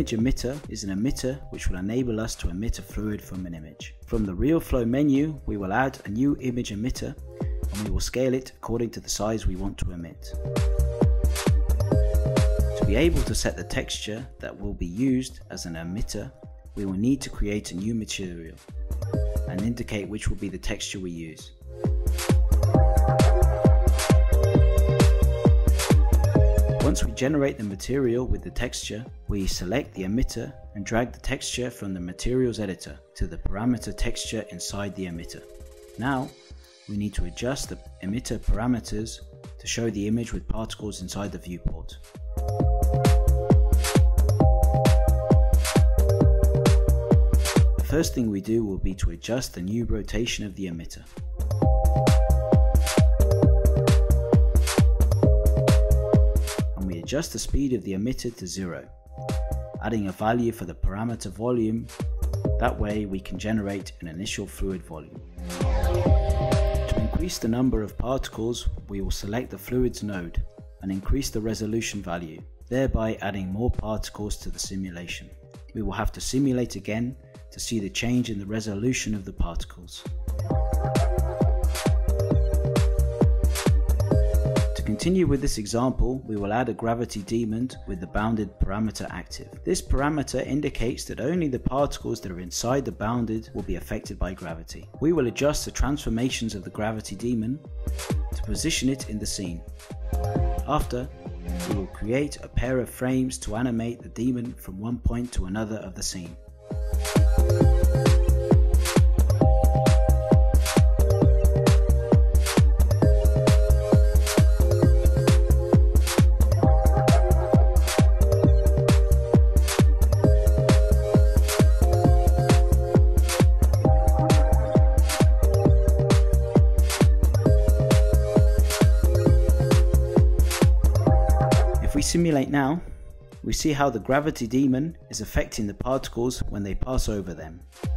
image emitter is an emitter which will enable us to emit a fluid from an image. From the RealFlow menu, we will add a new image emitter and we will scale it according to the size we want to emit. To be able to set the texture that will be used as an emitter, we will need to create a new material and indicate which will be the texture we use. Once we generate the material with the texture, we select the emitter and drag the texture from the materials editor to the parameter texture inside the emitter. Now, we need to adjust the emitter parameters to show the image with particles inside the viewport. The first thing we do will be to adjust the new rotation of the emitter. Adjust the speed of the emitter to 0, adding a value for the parameter volume. That way we can generate an initial fluid volume. To increase the number of particles, we will select the fluids node and increase the resolution value, thereby adding more particles to the simulation. We will have to simulate again to see the change in the resolution of the particles. To continue with this example, we will add a gravity daemon with the bounded parameter active. This parameter indicates that only the particles that are inside the bounded will be affected by gravity. We will adjust the transformations of the gravity daemon to position it in the scene. After, we will create a pair of frames to animate the daemon from one point to another of the scene. If we simulate now, we see how the gravity daemon is affecting the particles when they pass over them.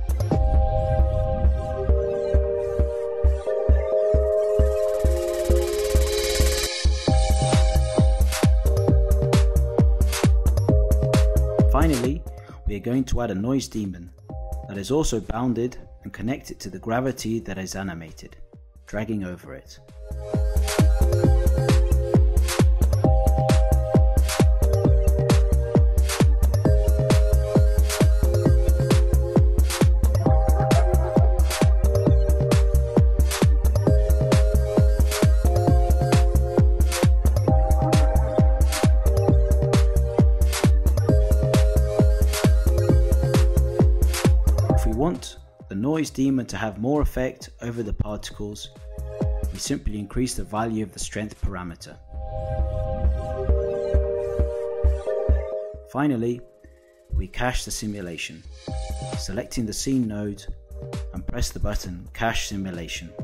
Finally, we are going to add a noise daemon that is also bounded and connect it to the gravity that is animated, dragging over it. Want the noise daemon to have more effect over the particles, we simply increase the value of the strength parameter. Finally, we cache the simulation, selecting the scene node and press the button Cache Simulation.